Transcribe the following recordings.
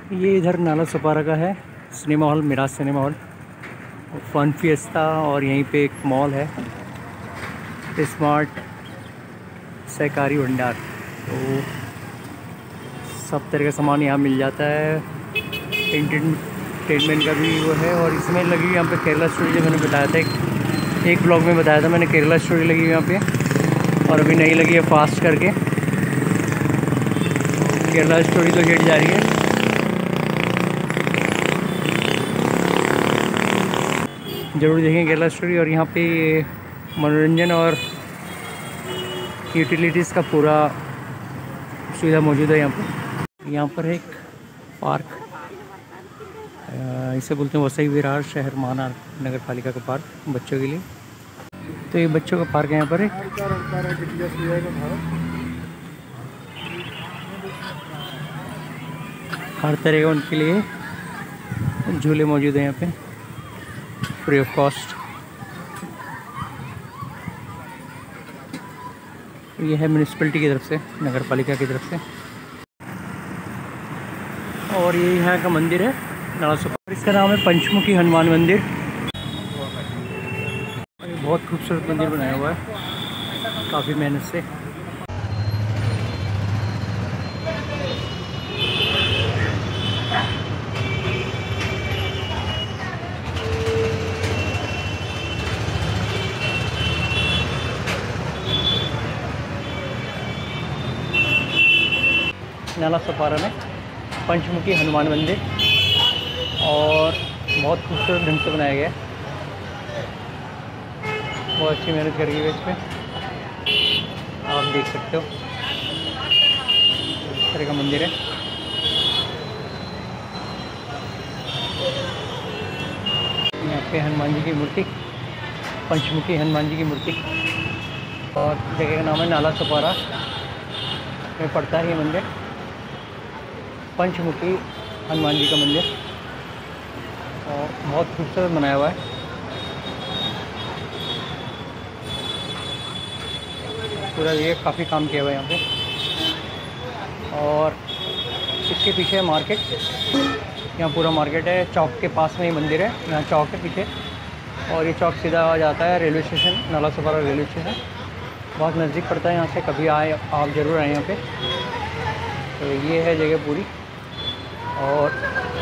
ये इधर नाला सपारा का है cinema hall, Miraj cinema hall, fun fiesta, और यहीं पे एक मॉल है स्मार्ट सहकारी भंडार। तो सब तरह का सामान यहाँ मिल जाता है। एंटरटेनमेंट का भी वो है। और इसमें लगी यहाँ पे केरला स्टोरी, जो मैंने बताया था एक ब्लॉग में बताया था मैंने, केरला स्टोरी लगी हुई यहाँ पे। और अभी नई लगी है फास्ट करके, केरला स्टोरी तो हिट जा रही है। ज़रूर देखें केरला स्टोरी। और यहाँ पे मनोरंजन और यूटिलिटीज़ का पूरा सुविधा मौजूद है यहाँ पर एक पार्क, इसे बोलते हैं वसई विरार शहर माना नगर पालिका का पार्क बच्चों के लिए। तो ये बच्चों का पार्क है यहाँ पर एक। हर तरह का उनके लिए झूले मौजूद हैं यहाँ पे, फ्री ऑफ कॉस्ट। ये है म्यूनिसिपैलिटी की तरफ से, नगर पालिका की तरफ से। और ये यहाँ का मंदिर है नाला सपारा, इसका नाम है पंचमुखी हनुमान मंदिर। बहुत खूबसूरत मंदिर बनाया हुआ है काफ़ी मेहनत से। नाला सपारा में पंचमुखी हनुमान मंदिर, और बहुत खूबसूरत ढंग से बनाया गया है। बहुत अच्छी मेहनत करी है इस पर, आप देख सकते हो। इस तरह का मंदिर है। यहाँ पे हनुमान जी की मूर्ति, पंचमुखी हनुमान जी की मूर्ति। और जगह का नाम है नाला सपारा में पड़ता है ये मंदिर, पंचमुखी हनुमान जी का मंदिर। और बहुत खूबसूरत बनाया हुआ है। पूरा ये काफ़ी काम किया हुआ है यहाँ पे। और इसके पीछे मार्केट, यहाँ पूरा मार्केट है। चौक के पास में ही मंदिर है, यहाँ चौक है पीछे। और ये चौक सीधा आ जाता है रेलवे स्टेशन, नाला सपारा रेलवे स्टेशन। बहुत नज़दीक पड़ता है यहाँ से, कभी आए आप ज़रूर आएँ यहाँ पे। तो ये है जगह पूरी। और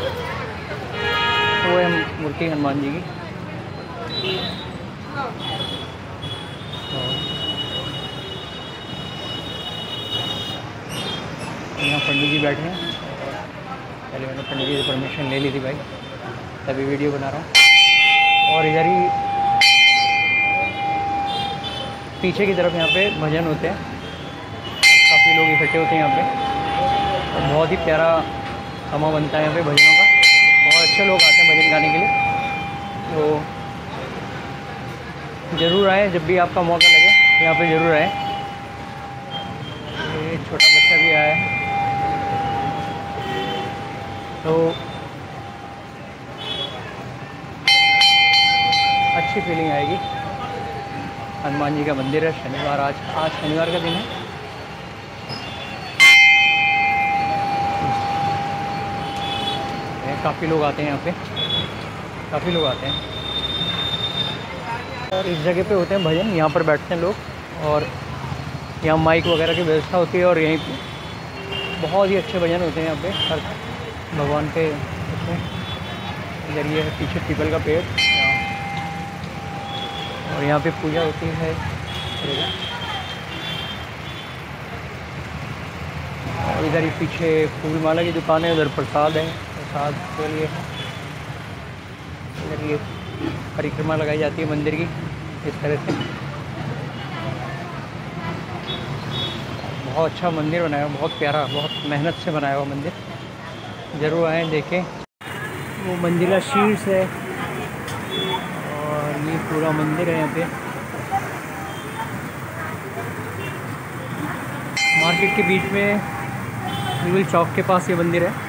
वो है मूर्ति हनुमान जी की। यहाँ पंडित जी बैठे हैं। पहले मैंने पंडित जी से परमिशन ले ली थी भाई, तभी वीडियो बना रहा हूँ। और इधर ही पीछे की तरफ यहाँ पे भजन होते हैं, काफ़ी लोग इकट्ठे होते हैं यहाँ पे। और बहुत ही प्यारा समा बनता है यहाँ पे भजनों का। बहुत अच्छे लोग आते हैं भजन गाने के लिए। तो ज़रूर आए, जब भी आपका मौका लगे यहाँ पे ज़रूर आए। ये छोटा बच्चा भी आया है, तो अच्छी फीलिंग आएगी। हनुमान जी का मंदिर है। शनिवार, आज शनिवार का दिन है। काफ़ी लोग आते हैं यहाँ पे, काफ़ी लोग आते हैं। और इस जगह पे होते हैं भजन, यहाँ पर बैठते हैं लोग। और यहाँ माइक वगैरह की व्यवस्था होती है। और यहीं पे बहुत ही अच्छे भजन होते हैं यहाँ पे, हर भगवान के उसमें। इधर ये है पीछे पीपल का पेड़, और यहाँ पे पूजा होती है। और इधर ही पीछे फूल माला की दुकान है, उधर प्रसाद है, प्रसाद के लिए। इधर ये परिक्रमा लगाई जाती है मंदिर की इस तरह से। बहुत अच्छा मंदिर बनाया हुआ, बहुत प्यारा, बहुत मेहनत से बनाया हुआ मंदिर। ज़रूर आएँ देखें। वो मंदिर का शीर्ष है, और ये पूरा मंदिर है यहाँ पे। मार्केट के बीच में बिल्कुल चौक के पास ये मंदिर है।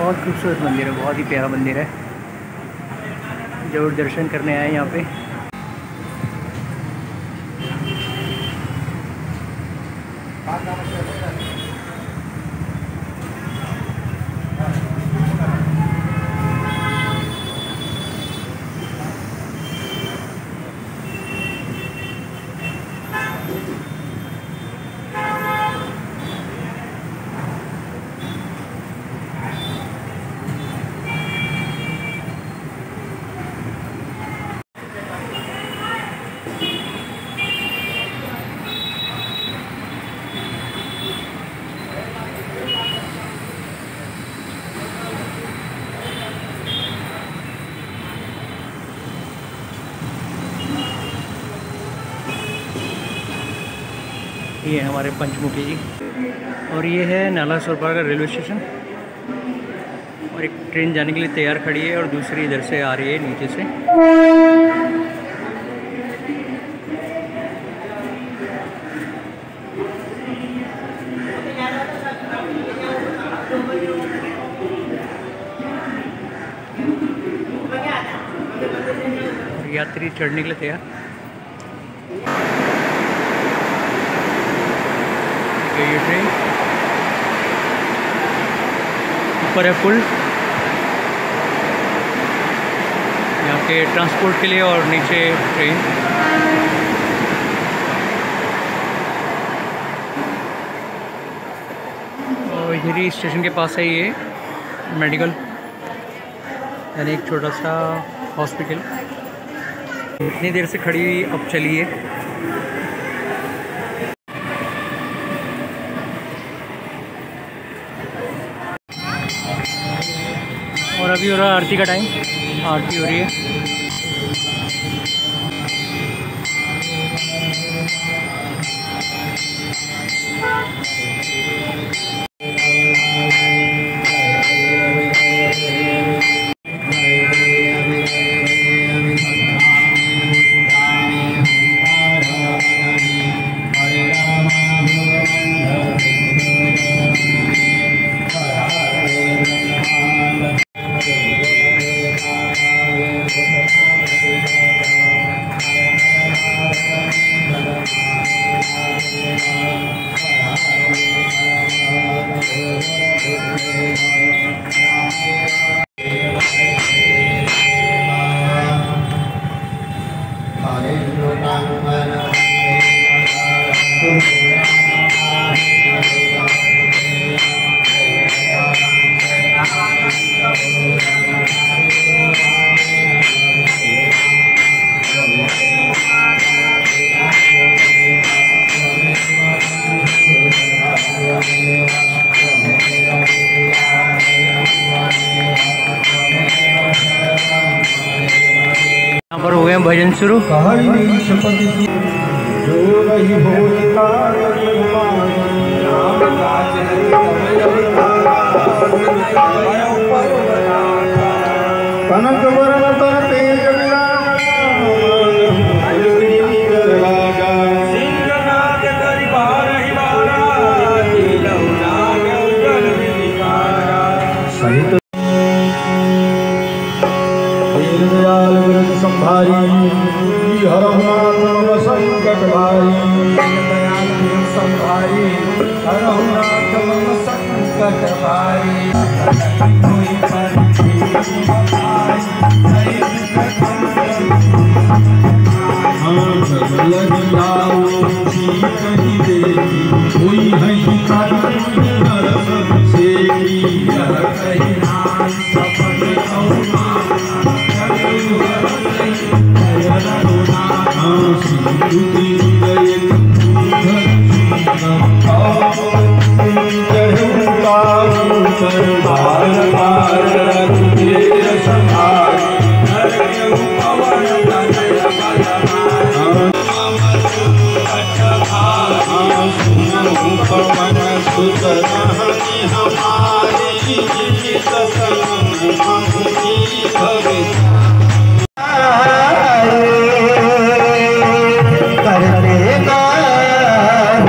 बहुत खूबसूरत मंदिर है, बहुत ही प्यारा मंदिर है। ज़रूर दर्शन करने आए यहाँ पे। ये है हमारे पंचमुखी जी, और ये है नाला सोरपारा का रेलवे स्टेशन। और एक ट्रेन जाने के लिए तैयार खड़ी है और दूसरी इधर से आ रही है नीचे से। और यात्री चढ़ने के लिए तैयार। ये ट्रेन ऊपर है पुल यहाँ के ट्रांसपोर्ट के लिए, और नीचे ट्रेन। और इधर ही स्टेशन के पास है ये मेडिकल, यानी एक छोटा सा हॉस्पिटल। इतनी देर से खड़ी हुई, अब चली है। और अभी हो रहा है आरती का टाइम, आरती हो रही है। यहाँ पर हो गए भजन शुरू।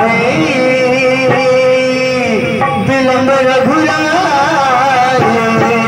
विलंब रघुराय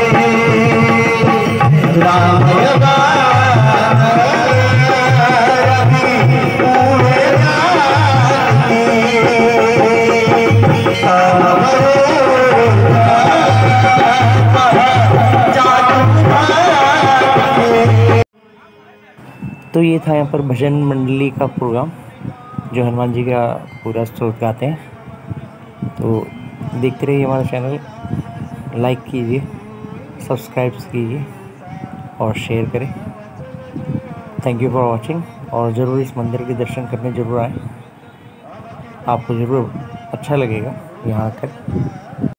ये था यहाँ पर भजन मंडली का प्रोग्राम, जो हनुमान जी का पूरा स्तोत्र गाते हैं। तो देखते रहिए हमारा चैनल, लाइक कीजिए, सब्सक्राइब कीजिए और शेयर करें। Thank you for watching. और ज़रूर इस मंदिर के दर्शन करने ज़रूर आएँ, आपको ज़रूर अच्छा लगेगा यहाँ आकर।